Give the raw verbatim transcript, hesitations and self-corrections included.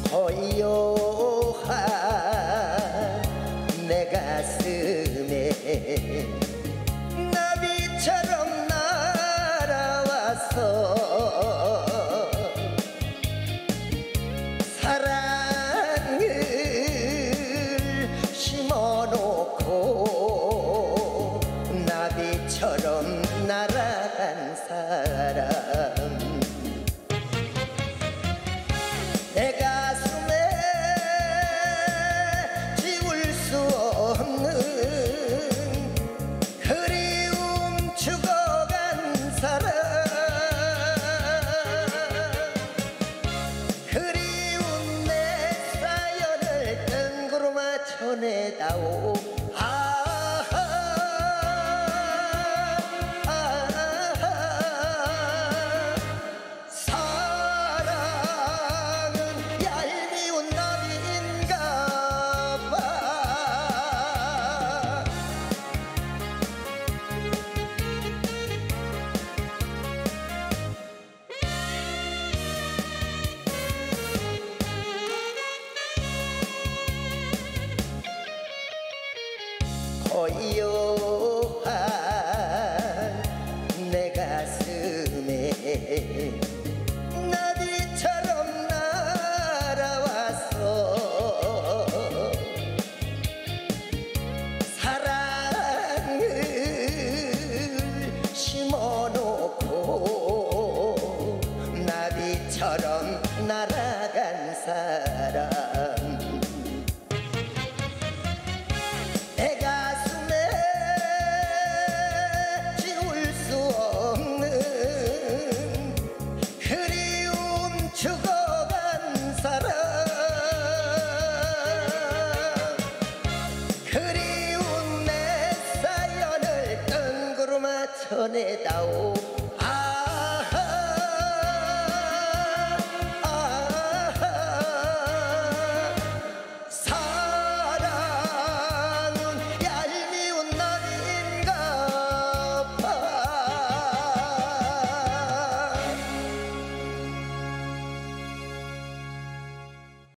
고요한 내 가슴에 나비처럼 날아와서 사랑을 심어놓고 나비처럼 날아간 사람 내 가슴에 지울 수 없는 그리움 죽어간 사람 그리운 내 사연을 뜬구름아 전해다오 고요한 내 가슴에 나비처럼 날아와서 사랑을 심어놓고 나비처럼 날아간 사람 내 가슴에 지울 수 없는 그리움 죽어간 사람 그리운 내 사연을 뜬구름아 전해다오